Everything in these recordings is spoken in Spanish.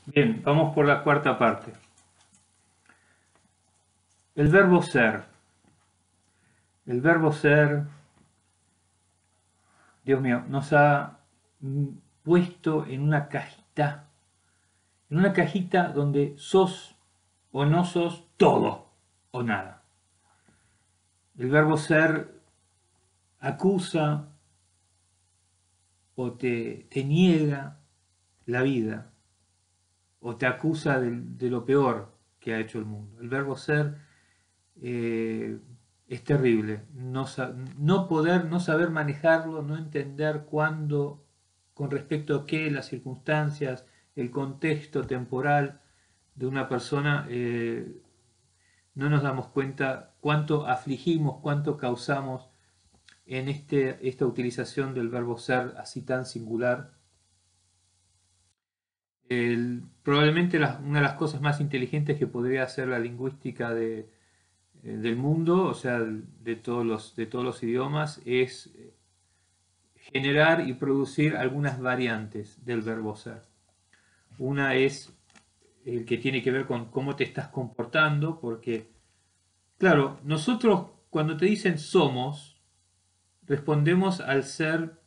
Bien, vamos por la cuarta parte. El verbo ser. El verbo ser, Dios mío, nos ha puesto en una cajita donde sos o no sos todo o nada. El verbo ser acusa o te niega la vida o te acusa de lo peor que ha hecho el mundo. El verbo ser eh, es terrible. No poder, no saber manejarlo, no entender cuándo, con respecto a qué, las circunstancias, el contexto temporal de una persona, no nos damos cuenta cuánto afligimos, cuánto causamos en esta utilización del verbo ser así tan singular. Probablemente una de las cosas más inteligentes que podría hacer la lingüística del mundo, o sea, de todos los idiomas, es generar y producir algunas variantes del verbo ser. Una es el que tiene que ver con cómo te estás comportando, porque, claro, nosotros cuando te dicen somos, respondemos al ser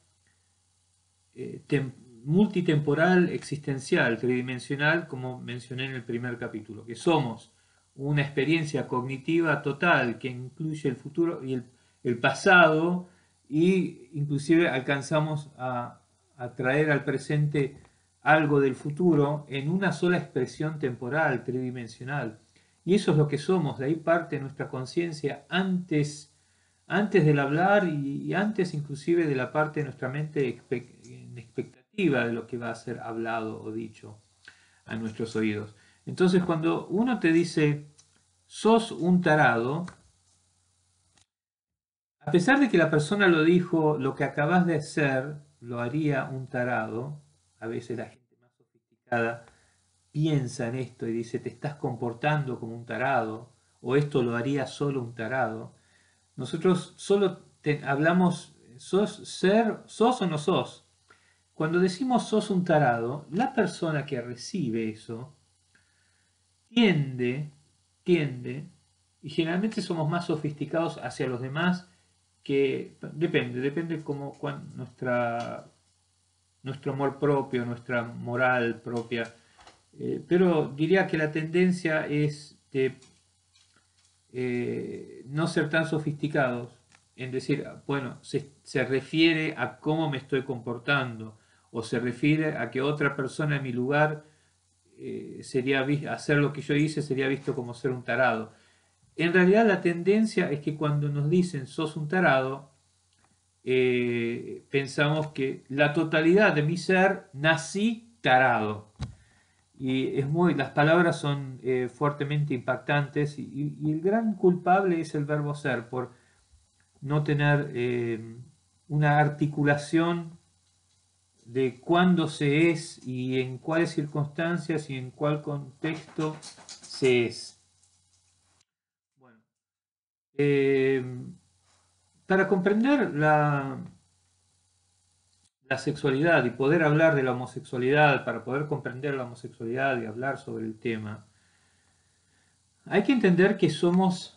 multitemporal, existencial, tridimensional, como mencioné en el primer capítulo, que somos una experiencia cognitiva total que incluye el futuro y el pasado, y inclusive alcanzamos a traer al presente algo del futuro en una sola expresión temporal, tridimensional. Y eso es lo que somos, de ahí parte nuestra conciencia antes del hablar y antes inclusive de la parte de nuestra mente en expectativa de lo que va a ser hablado o dicho a nuestros oídos. Entonces cuando uno te dice, sos un tarado, a pesar de que la persona lo dijo, lo que acabas de hacer lo haría un tarado, a veces la gente más sofisticada piensa en esto y dice, te estás comportando como un tarado, o esto lo haría solo un tarado. Nosotros solo hablamos, sos o no sos. Cuando decimos sos un tarado, la persona que recibe eso tiende, tiende, y generalmente somos más sofisticados hacia los demás que depende como nuestro amor propio, nuestra moral propia. Pero diría que la tendencia es de no ser tan sofisticados en decir, bueno, se refiere a cómo me estoy comportando o se refiere a que otra persona en mi lugar hacer lo que yo hice sería visto como ser un tarado. En realidad la tendencia es que cuando nos dicen sos un tarado, pensamos que la totalidad de mi ser nací tarado. Y las palabras son fuertemente impactantes y el gran culpable es el verbo ser por no tener una articulación de cuándo se es y en cuáles circunstancias y en cuál contexto se es. Bueno, eh, para comprender la sexualidad y poder hablar de la homosexualidad, para poder comprender la homosexualidad y hablar sobre el tema, hay que entender que somos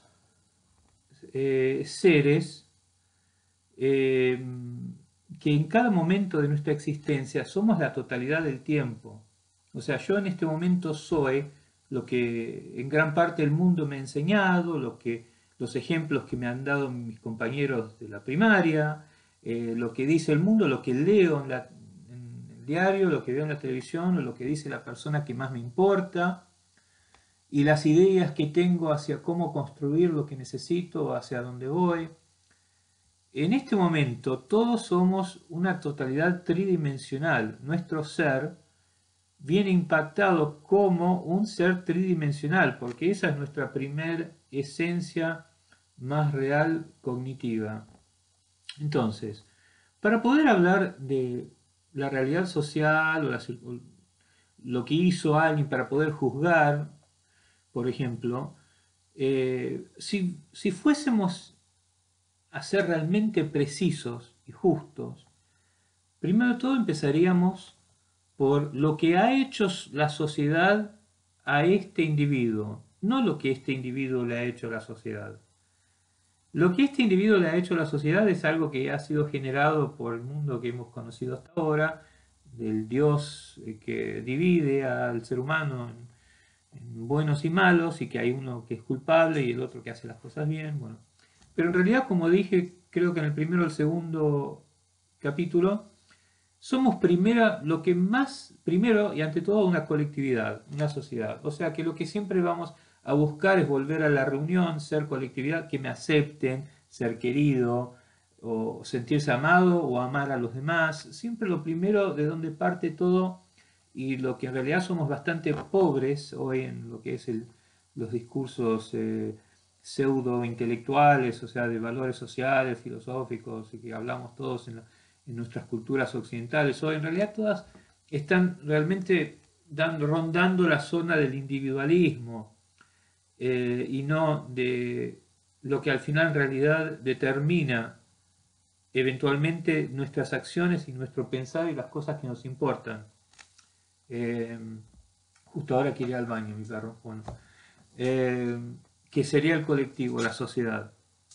seres eh, que en cada momento de nuestra existencia somos la totalidad del tiempo. O sea, yo en este momento soy lo que en gran parte el mundo me ha enseñado, los ejemplos que me han dado mis compañeros de la primaria, lo que dice el mundo, lo que leo en el diario, lo que veo en la televisión, o lo que dice la persona que más me importa, y las ideas que tengo hacia cómo construir lo que necesito, hacia dónde voy. En este momento todos somos una totalidad tridimensional. Nuestro ser viene impactado como un ser tridimensional, porque esa es nuestra primer esencia más real cognitiva. Entonces, para poder hablar de la realidad social o lo que hizo alguien, para poder juzgar, por ejemplo, si fuésemos a ser realmente precisos y justos, primero de todo empezaríamos por lo que ha hecho la sociedad a este individuo, no lo que este individuo le ha hecho a la sociedad. Lo que este individuo le ha hecho a la sociedad es algo que ha sido generado por el mundo que hemos conocido hasta ahora, del Dios que divide al ser humano en buenos y malos, y que hay uno que es culpable y el otro que hace las cosas bien. Bueno, pero en realidad, como dije, creo que en el primero o el segundo capítulo, somos lo que más, primero y ante todo, una colectividad, una sociedad. O sea que lo que siempre vamos a buscar es volver a la reunión, ser colectividad, que me acepten, ser querido, o sentirse amado, o amar a los demás. Siempre lo primero de donde parte todo, y lo que en realidad somos bastante pobres hoy en lo que es los discursos pseudo intelectuales, o sea, de valores sociales, filosóficos, y que hablamos todos en nuestras culturas occidentales, hoy en realidad todas están realmente rondando la zona del individualismo, y no de lo que al final en realidad determina eventualmente nuestras acciones y nuestro pensar y las cosas que nos importan. Eh, Justo ahora que iré al baño, mi perro. Bueno, eh, que sería el colectivo, la sociedad.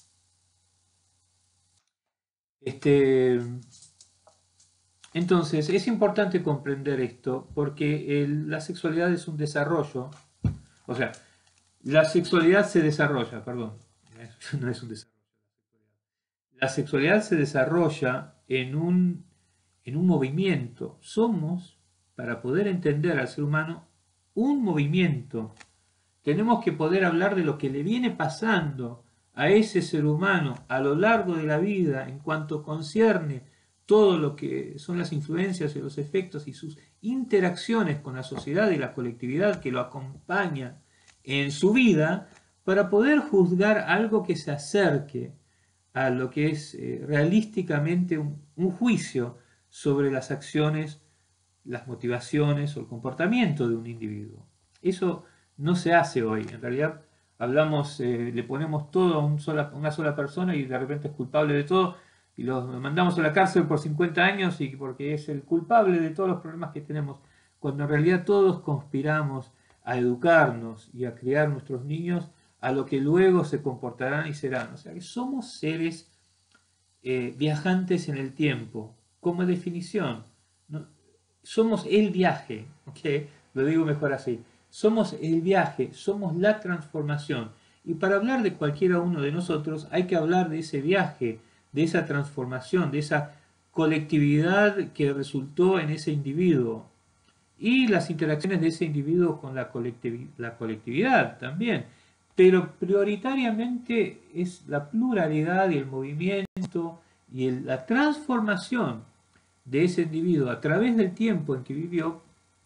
Este, entonces, es importante comprender esto porque la sexualidad es un desarrollo, o sea, la sexualidad se desarrolla, perdón, no es un desarrollo. La sexualidad se desarrolla en un movimiento. Somos, para poder entender al ser humano, un movimiento. Tenemos que poder hablar de lo que le viene pasando a ese ser humano a lo largo de la vida en cuanto concierne todo lo que son las influencias y los efectos y sus interacciones con la sociedad y la colectividad que lo acompaña en su vida, para poder juzgar algo que se acerque a lo que es realísticamente un juicio sobre las acciones, las motivaciones o el comportamiento de un individuo. Eso no se hace hoy. En realidad hablamos, le ponemos todo a una sola persona y de repente es culpable de todo y lo mandamos a la cárcel por 50 años y porque es el culpable de todos los problemas que tenemos, cuando en realidad todos conspiramos a educarnos y a criar nuestros niños a lo que luego se comportarán y serán. O sea que somos seres viajantes en el tiempo, como definición. ¿No? Somos el viaje, ¿okay? Lo digo mejor así. Somos el viaje, somos la transformación. Y para hablar de cualquiera uno de nosotros hay que hablar de ese viaje, de esa transformación, de esa colectividad que resultó en ese individuo. Y las interacciones de ese individuo con la colectividad también. Pero prioritariamente es la pluralidad y el movimiento y la transformación de ese individuo a través del tiempo en que vivió,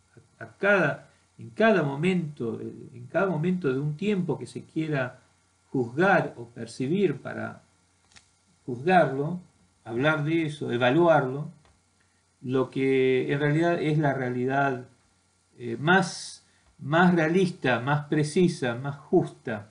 en cada momento de un tiempo que se quiera juzgar o percibir para juzgarlo, hablar de eso, evaluarlo, lo que en realidad es la realidad más realista, más precisa, más justa.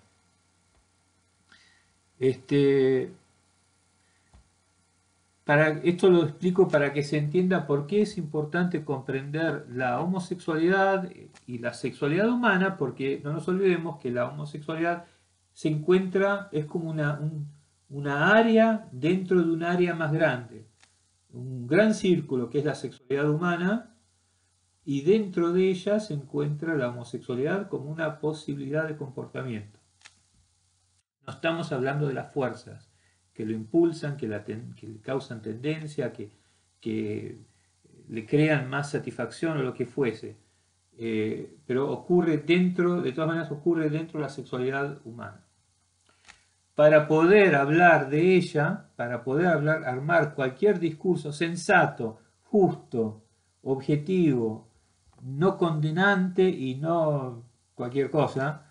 Esto lo explico para que se entienda por qué es importante comprender la homosexualidad y la sexualidad humana, porque no nos olvidemos que la homosexualidad es como una área dentro de un área más grande, un gran círculo que es la sexualidad humana, y dentro de ella se encuentra la homosexualidad como una posibilidad de comportamiento. No estamos hablando de las fuerzas que lo impulsan, que le causan tendencia, que le crean más satisfacción o lo que fuese. Pero de todas maneras ocurre dentro de la sexualidad humana. Para poder hablar de ella, para poder armar cualquier discurso sensato, justo, objetivo, no condenante y no cualquier cosa,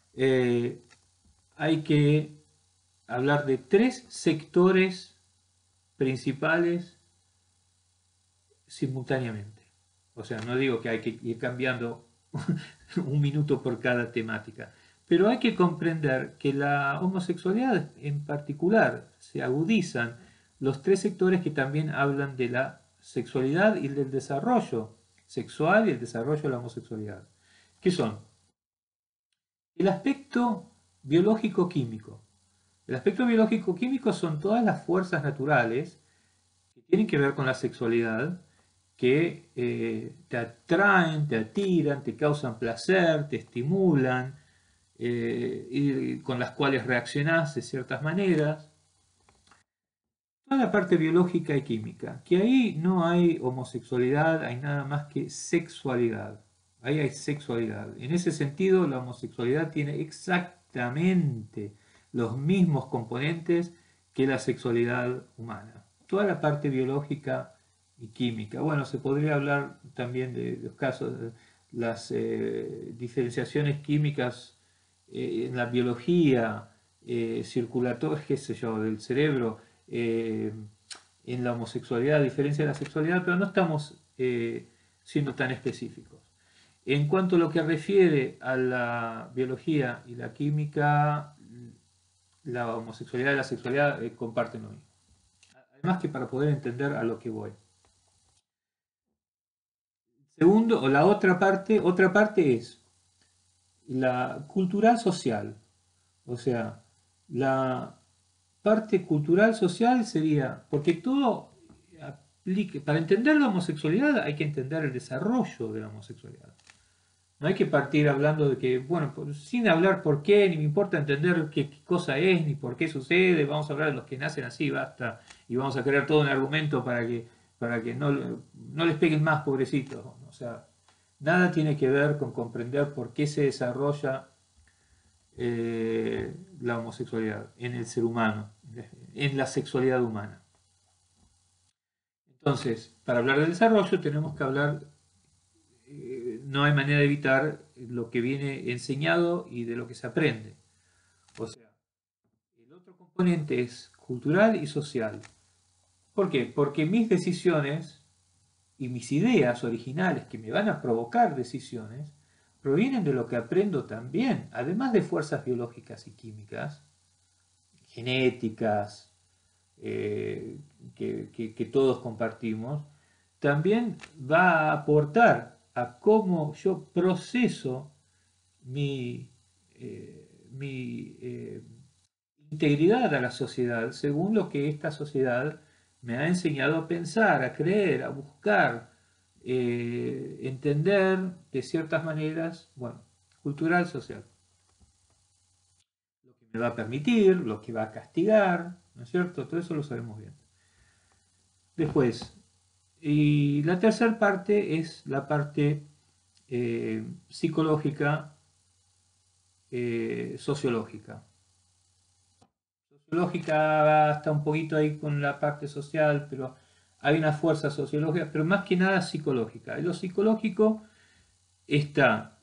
hay que hablar de tres sectores principales simultáneamente. O sea, no digo que hay que ir cambiando un minuto por cada temática, pero hay que comprender que la homosexualidad en particular se agudizan los tres sectores que también hablan de la sexualidad y del desarrollo sexual y el desarrollo de la homosexualidad. ¿Qué son? El aspecto biológico-químico. El aspecto biológico-químico son todas las fuerzas naturales que tienen que ver con la sexualidad, que te atraen, te atiran, te causan placer, te estimulan, y con las cuales reaccionás de ciertas maneras. Toda la parte biológica y química, que ahí no hay homosexualidad, hay nada más que sexualidad. Ahí hay sexualidad. En ese sentido, la homosexualidad tiene exactamente los mismos componentes que la sexualidad humana. Toda la parte biológica y química. Bueno, se podría hablar también de los casos, de las diferenciaciones químicas en la biología circulatoria, qué sé yo, del cerebro, eh, en la homosexualidad, a diferencia de la sexualidad, pero no estamos siendo tan específicos. En cuanto a lo que refiere a la biología y la química, la homosexualidad y la sexualidad comparten lo mismo. Además que para poder entender a lo que voy. Segundo, o la otra parte es la cultural social. O sea, la parte cultural social sería, porque todo aplique, para entender la homosexualidad hay que entender el desarrollo de la homosexualidad. No hay que partir hablando de que, bueno, sin hablar por qué, ni me importa entender qué cosa es, ni por qué sucede, vamos a hablar de los que nacen así, basta, y vamos a crear todo un argumento para que no les peguen más, pobrecitos. O sea, nada tiene que ver con comprender por qué se desarrolla la homosexualidad en el ser humano, en la sexualidad humana. Entonces, para hablar del desarrollo tenemos que hablar, no hay manera de evitar lo que viene enseñado y de lo que se aprende. O sea, el otro componente es cultural y social. ¿Por qué? Porque mis decisiones y mis ideas originales que me van a provocar decisiones provienen de lo que aprendo también, además de fuerzas biológicas y químicas, genéticas, que todos compartimos, también va a aportar a cómo yo proceso mi integridad a la sociedad según lo que esta sociedad me ha enseñado a pensar, a creer, a buscar, entender de ciertas maneras, bueno, cultural, social. Lo que me va a permitir, lo que va a castigar, ¿no es cierto? Todo eso lo sabemos bien. Después, y la tercera parte es la parte psicológica, sociológica. Sociológica está un poquito ahí con la parte social, pero hay una fuerza sociológica, pero más que nada psicológica. Y lo psicológico está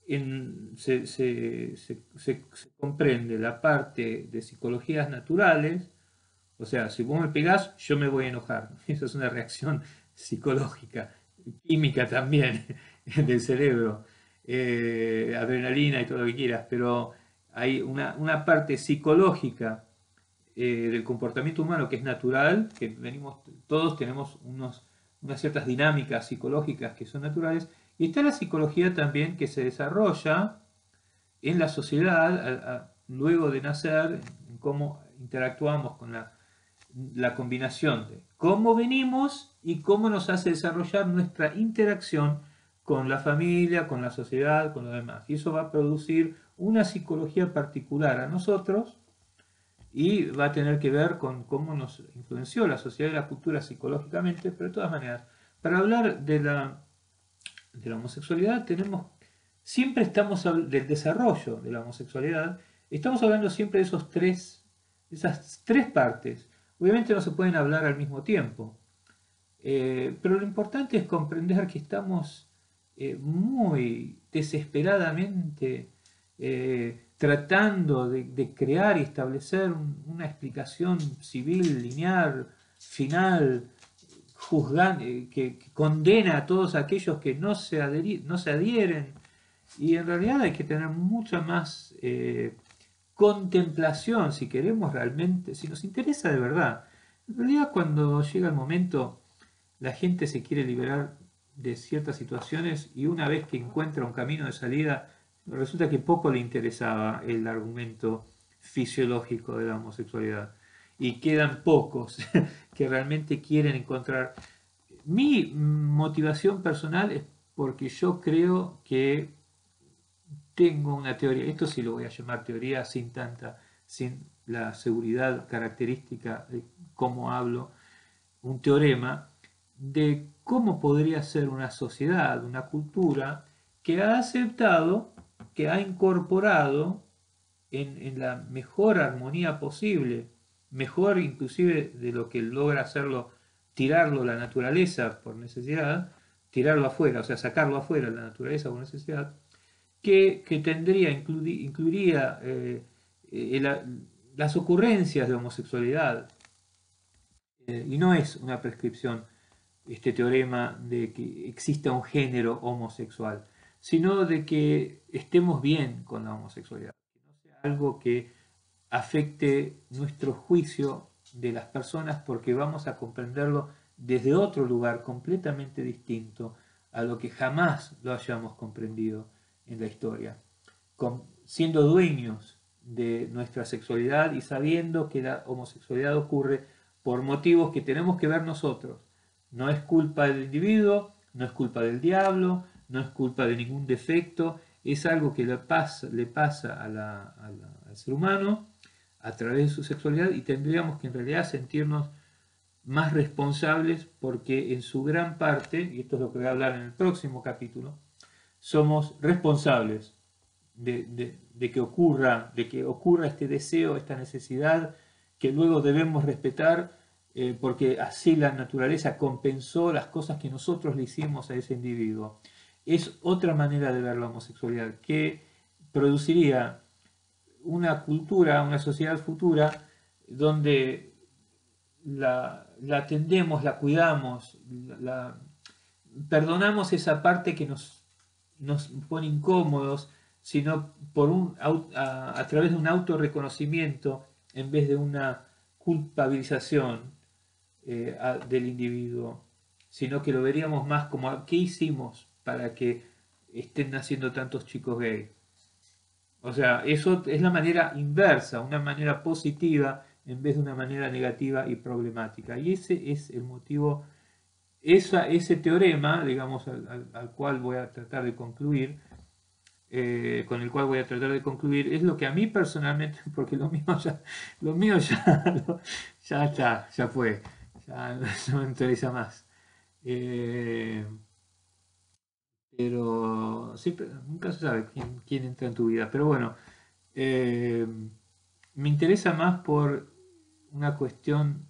se comprende la parte de psicologías naturales, o sea, si vos me pegás, yo me voy a enojar. Eso es una reacción psicológica, química también, del cerebro, adrenalina y todo lo que quieras, pero hay una parte psicológica del comportamiento humano que es natural, que venimos, todos tenemos unas ciertas dinámicas psicológicas que son naturales, y está la psicología también que se desarrolla en la sociedad luego de nacer, en cómo interactuamos con la combinación de cómo venimos y cómo nos hace desarrollar nuestra interacción con la familia, con la sociedad, con lo demás. Y eso va a producir una psicología particular a nosotros y va a tener que ver con cómo nos influenció la sociedad y la cultura psicológicamente, pero de todas maneras, para hablar de la homosexualidad siempre estamos del desarrollo de la homosexualidad, estamos hablando siempre de esas tres partes. Obviamente no se pueden hablar al mismo tiempo, pero lo importante es comprender que estamos muy desesperadamente tratando de crear y establecer una explicación civil, lineal, final, que condena a todos aquellos que no se adhieren. Y en realidad hay que tener mucha más contemplación si queremos realmente, si nos interesa de verdad. En realidad cuando llega el momento, la gente se quiere liberar de ciertas situaciones y una vez que encuentra un camino de salida, resulta que poco le interesaba el argumento fisiológico de la homosexualidad. Y quedan pocos que realmente quieren encontrar. Mi motivación personal es porque yo creo que tengo una teoría, esto sí lo voy a llamar teoría sin la seguridad característica de cómo hablo, un teorema de cómo podría ser una sociedad, una cultura que ha aceptado, que ha incorporado en la mejor armonía posible, mejor inclusive de lo que logra hacerlo, tirarlo la naturaleza por necesidad, tirarlo afuera, o sea, sacarlo afuera la naturaleza por necesidad, que tendría, incluiría las ocurrencias de homosexualidad, y no es una prescripción este teorema de que exista un género homosexual, sino de que estemos bien con la homosexualidad, que no sea algo que afecte nuestro juicio de las personas porque vamos a comprenderlo desde otro lugar completamente distinto a lo que jamás lo hayamos comprendido en la historia, siendo dueños de nuestra sexualidad y sabiendo que la homosexualidad ocurre por motivos que tenemos que ver nosotros. No es culpa del individuo, no es culpa del diablo, no es culpa de ningún defecto, es algo que le pasa al ser humano a través de su sexualidad y tendríamos que en realidad sentirnos más responsables porque en su gran parte, y esto es lo que voy a hablar en el próximo capítulo, somos responsables de que ocurra este deseo, esta necesidad que luego debemos respetar porque así la naturaleza compensó las cosas que nosotros le hicimos a ese individuo. Es otra manera de ver la homosexualidad que produciría una cultura, una sociedad futura donde la atendemos, la cuidamos, perdonamos esa parte que nos pone incómodos, sino a través de un autorreconocimiento en vez de una culpabilización del individuo, sino que lo veríamos más como ¿qué hicimos para que estén naciendo tantos chicos gay? O sea, eso es la manera inversa, una manera positiva en vez de una manera negativa y problemática. Y ese es el motivo, ese teorema, digamos, al cual voy a tratar de concluir, con el cual voy a tratar de concluir, es lo que a mí personalmente, porque lo mío ya, ya está, ya fue, ya no me interesa más. Pero siempre, nunca se sabe quién entra en tu vida. Pero bueno, eh, me interesa más por una cuestión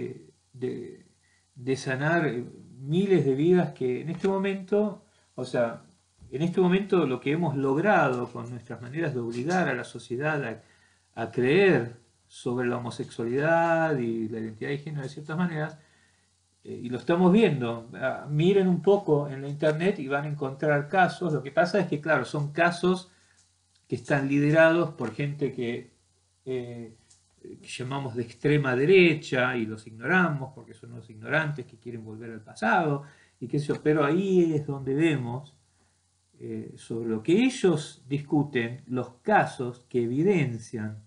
de sanar miles de vidas que en este momento, o sea, en este momento lo que hemos logrado con nuestras maneras de obligar a la sociedad a creer sobre la homosexualidad y la identidad de género de ciertas maneras, y lo estamos viendo. Miren un poco en la internet y van a encontrar casos. Lo que pasa es que, claro, son casos que están liderados por gente que llamamos de extrema derecha y los ignoramos porque son unos ignorantes que quieren volver al pasado y qué sé yo. Pero ahí es donde vemos sobre lo que ellos discuten, los casos que evidencian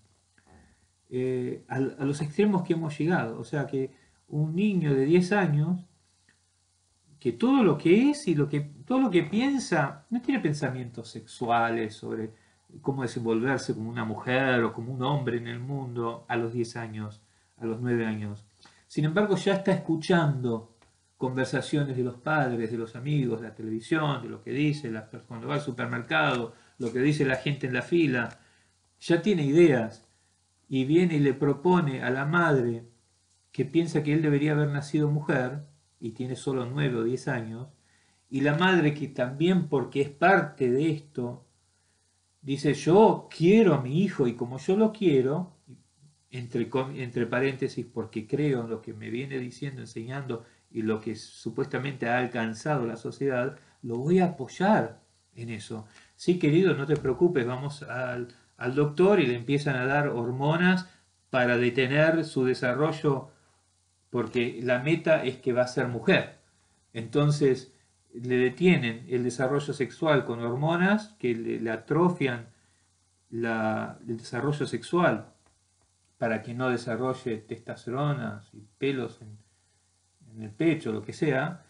a los extremos que hemos llegado. O sea que un niño de 10 años que todo lo que es y todo lo que piensa no tiene pensamientos sexuales sobre cómo desenvolverse como una mujer o como un hombre en el mundo a los 10 años, a los 9 años. Sin embargo, ya está escuchando conversaciones de los padres, de los amigos, de la televisión, de lo que dice cuando va al supermercado, lo que dice la gente en la fila. Ya tiene ideas y viene y le propone a la madre que piensa que él debería haber nacido mujer y tiene solo 9 o 10 años, y la madre que también porque es parte de esto, dice yo quiero a mi hijo y como yo lo quiero, entre paréntesis porque creo en lo que me viene diciendo, enseñando y lo que supuestamente ha alcanzado la sociedad, lo voy a apoyar en eso. Sí, querido, no te preocupes, vamos al doctor y le empiezan a dar hormonas para detener su desarrollo porque la meta es que va a ser mujer. Entonces, le detienen el desarrollo sexual con hormonas que le atrofian el desarrollo sexual para que no desarrolle testosterona y pelos en el pecho, lo que sea,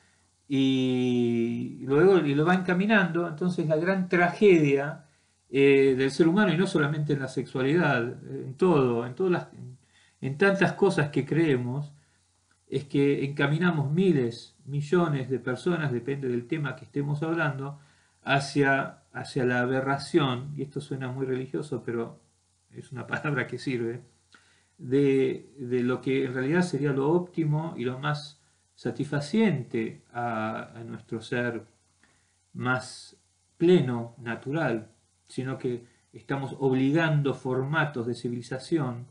y luego y lo va encaminando. Entonces la gran tragedia del ser humano, y no solamente en la sexualidad, en todo, en tantas cosas que creemos, es que encaminamos miles, millones de personas, depende del tema que estemos hablando, hacia la aberración, y esto suena muy religioso, pero es una palabra que sirve, de lo que en realidad sería lo óptimo y lo más satisfaciente a nuestro ser más pleno, natural, sino que estamos obligando formatos de civilización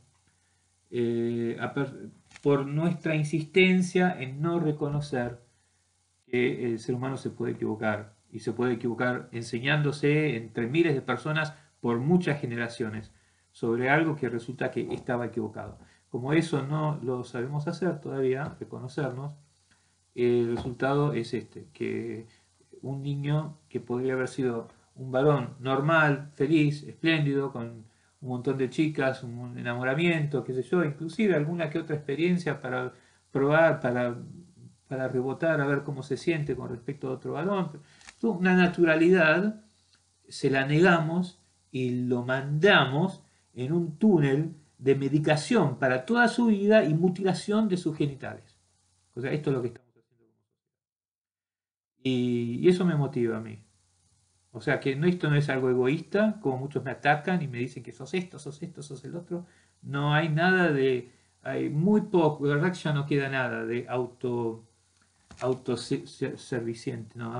por nuestra insistencia en no reconocer que el ser humano se puede equivocar y se puede equivocar enseñándose entre miles de personas por muchas generaciones sobre algo que resulta que estaba equivocado. Como eso no lo sabemos hacer todavía, reconocernos, el resultado es este, que un niño que podría haber sido un varón normal, feliz, espléndido, con un montón de chicas, un enamoramiento, qué sé yo, inclusive alguna que otra experiencia para probar, para rebotar, a ver cómo se siente con respecto a otro varón. Una naturalidad se la negamos y lo mandamos en un túnel de medicación para toda su vida y mutilación de sus genitales. O sea, esto es lo que estamos haciendo. Y eso me motiva a mí. O sea, que esto no es algo egoísta, como muchos me atacan y me dicen que sos esto, sos el otro. No hay nada de, hay muy poco, la verdad que ya no queda nada de autoserviciente, no,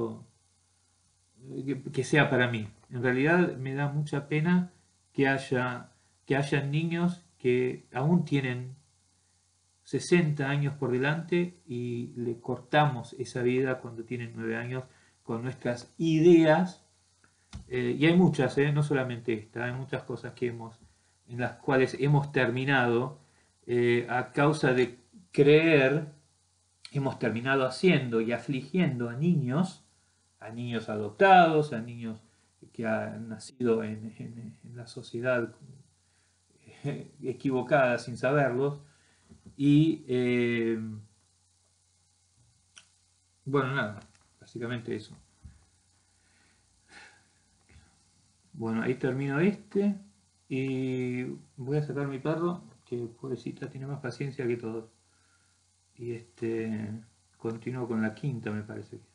que sea para mí. En realidad me da mucha pena que haya niños que aún tienen 60 años por delante y le cortamos esa vida cuando tienen 9 años con nuestras ideas. Y hay muchas, no solamente esta, hay muchas cosas en las cuales hemos terminado a causa de creer, hemos terminado haciendo y afligiendo a niños adoptados, a niños que han nacido en la sociedad equivocada sin saberlos. Y bueno, nada, básicamente eso. Bueno, ahí termino este y voy a sacar mi perro, que pobrecita tiene más paciencia que todos. Y continúo con la quinta, me parece.